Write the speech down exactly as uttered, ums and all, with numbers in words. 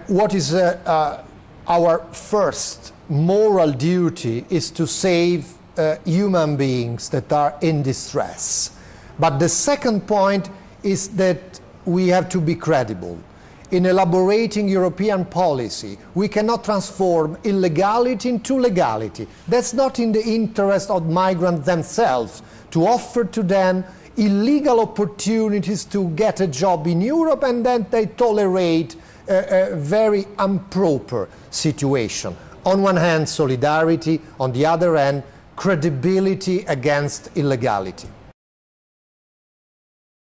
what is uh, uh, our first moral duty is to save uh, human beings that are in distress. But the second point is that we have to be credible. In elaborating European policy, we cannot transform illegality into legality. That's not in the interest of migrants themselves, to offer to them illegal opportunities to get a job in Europe and then they tolerate a, a very improper situation. On one hand, solidarity, on the other hand, credibility against illegality.